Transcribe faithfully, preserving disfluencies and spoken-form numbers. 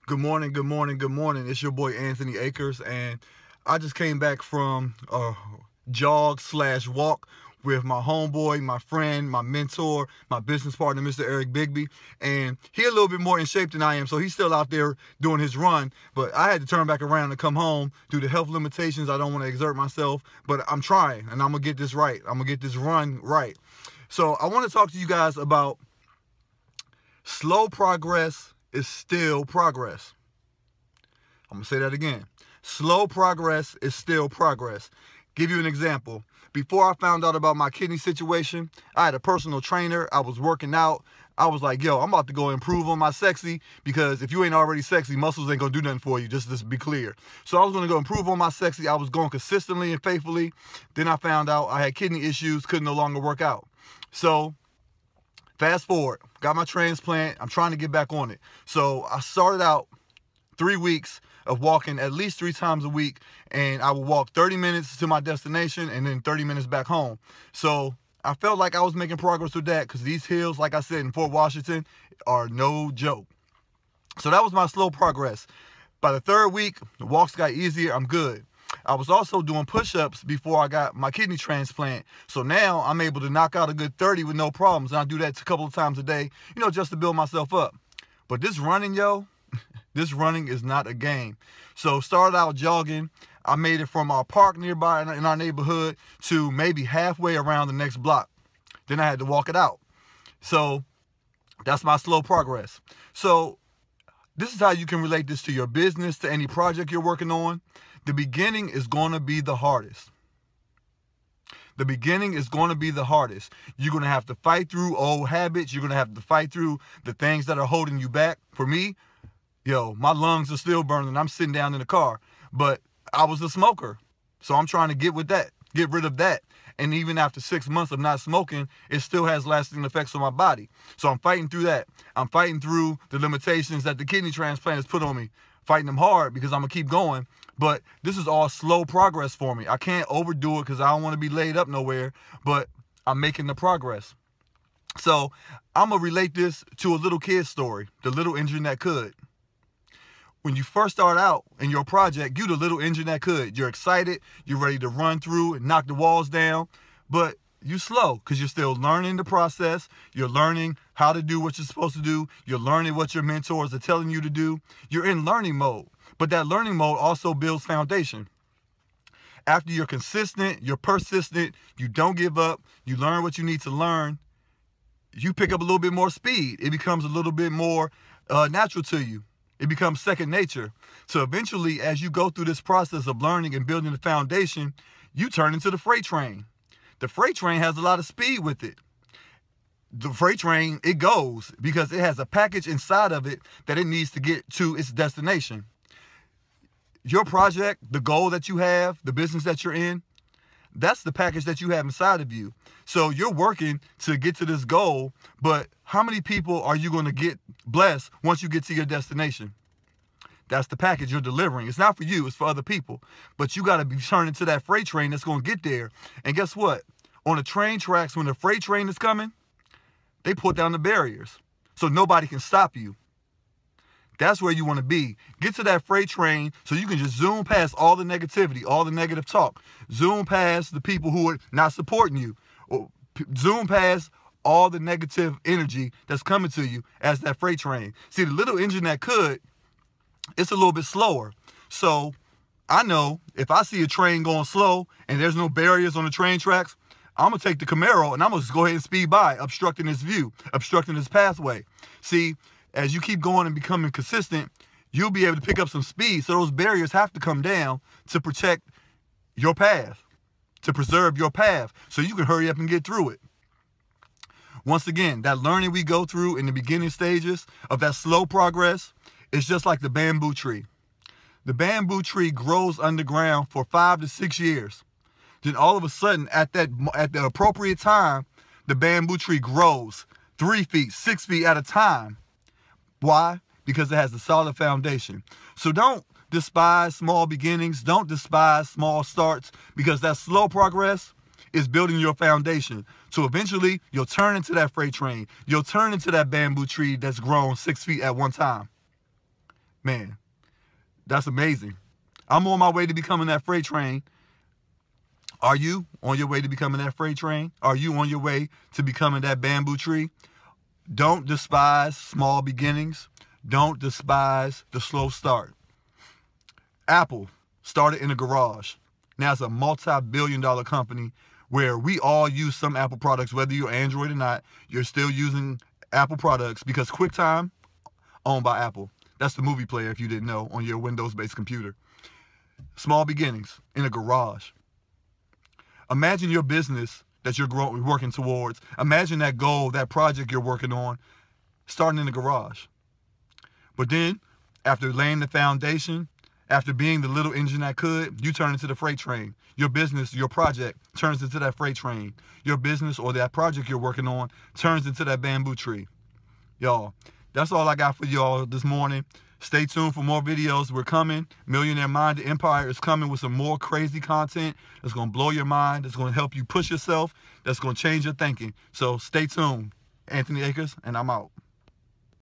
Good morning, good morning, good morning. It's your boy Anthony Akers, and I just came back from a jog slash walk with my homeboy, my friend, my mentor, my business partner, Mister Eric Bigby, and he a little bit more in shape than I am, so he's still out there doing his run, but I had to turn back around and come home due to health limitations. I don't want to exert myself, but I'm trying, and I'm going to get this right. I'm going to get this run right. So I want to talk to you guys about slow progress is still progress. I'm going to say that again. Slow progress is still progress. Give you an example. Before I found out about my kidney situation, I had a personal trainer. I was working out. I was like, yo, I'm about to go improve on my sexy, because if you ain't already sexy, muscles ain't going to do nothing for you, just to be clear. So I was going to go improve on my sexy. I was going consistently and faithfully. Then I found out I had kidney issues, couldn't no longer work out. So fast forward, got my transplant. I'm trying to get back on it. So I started out three weeks of walking at least three times a week, and I would walk thirty minutes to my destination and then thirty minutes back home. So I felt like I was making progress with that, because these hills, like I said, in Fort Washington are no joke. So that was my slow progress. By the third week, the walks got easier. I'm good. I was also doing push-ups before I got my kidney transplant. So now I'm able to knock out a good thirty with no problems. And I do that a couple of times a day, you know, just to build myself up. But this running, yo, this running is not a game. So started out jogging. I made it from our park nearby in our neighborhood to maybe halfway around the next block. Then I had to walk it out. So that's my slow progress. So this is how you can relate this to your business, to any project you're working on. The beginning is going to be the hardest. The beginning is going to be the hardest. You're going to have to fight through old habits. You're going to have to fight through the things that are holding you back. For me, yo, my lungs are still burning. I'm sitting down in the car. But I was a smoker. So I'm trying to get with that, get rid of that. And even after six months of not smoking, it still has lasting effects on my body. So I'm fighting through that. I'm fighting through the limitations that the kidney transplant has put on me. Fighting them hard, because I'm going to keep going. But this is all slow progress for me. I can't overdo it, because I don't want to be laid up nowhere. But I'm making the progress. So I'm going to relate this to a little kid's story, the little engine that could. When you first start out in your project, you the little engine that could. You're excited. You're ready to run through and knock the walls down. But you slow, because you're still learning the process. You're learning how to do what you're supposed to do. You're learning what your mentors are telling you to do. You're in learning mode. But that learning mode also builds foundation. After you're consistent, you're persistent, you don't give up, you learn what you need to learn, you pick up a little bit more speed. It becomes a little bit more uh, natural to you. It becomes second nature. So eventually, as you go through this process of learning and building the foundation, you turn into the freight train. The freight train has a lot of speed with it. The freight train, it goes because it has a package inside of it that it needs to get to its destination. Your project, the goal that you have, the business that you're in, that's the package that you have inside of you. So you're working to get to this goal, but how many people are you going to get blessed once you get to your destination? That's the package you're delivering. It's not for you, it's for other people. But you got to be turning to that freight train that's going to get there. And guess what? On the train tracks, when the freight train is coming, they put down the barriers so nobody can stop you. That's where you want to be. Get to that freight train so you can just zoom past all the negativity, all the negative talk. Zoom past the people who are not supporting you. Or zoom past all the negative energy that's coming to you as that freight train. See, the little engine that could, it's a little bit slower. So I know if I see a train going slow and there's no barriers on the train tracks, I'm going to take the Camaro and I'm going to just go ahead and speed by, obstructing this view, obstructing this pathway. See, as you keep going and becoming consistent, you'll be able to pick up some speed. So those barriers have to come down to protect your path, to preserve your path, so you can hurry up and get through it. Once again, that learning we go through in the beginning stages of that slow progress is just like the bamboo tree. The bamboo tree grows underground for five to six years. Then all of a sudden, at that at the appropriate time, the bamboo tree grows three feet, six feet at a time. Why? Because it has a solid foundation. So don't despise small beginnings. Don't despise small starts, because that slow progress is building your foundation. So eventually, you'll turn into that freight train. You'll turn into that bamboo tree that's grown six feet at one time. Man, that's amazing. I'm on my way to becoming that freight train. Are you on your way to becoming that freight train? Are you on your way to becoming that bamboo tree? Don't despise small beginnings. Don't despise the slow start. Apple started in a garage. Now it's a multi-billion dollar company where we all use some Apple products, whether you're Android or not. You're still using Apple products because QuickTime, owned by Apple. That's the movie player, if you didn't know, on your Windows-based computer. Small beginnings in a garage. Imagine your business that you're growing, working towards. Imagine that goal, that project you're working on, starting in the garage. But then, after laying the foundation, after being the little engine that could, you turn into the freight train. Your business, your project, turns into that freight train. Your business or that project you're working on turns into that bamboo tree. Y'all, that's all I got for y'all this morning. Stay tuned for more videos. We're coming. Millionaire Minded Empire is coming with some more crazy content that's going to blow your mind, that's going to help you push yourself, that's going to change your thinking. So stay tuned. Anthony Akers, and I'm out.